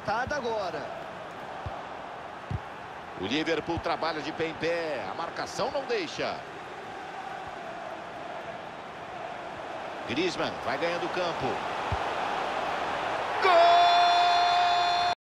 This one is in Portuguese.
adiantada agora. O Liverpool trabalha de pé em pé. A marcação não deixa. Griezmann vai ganhando campo.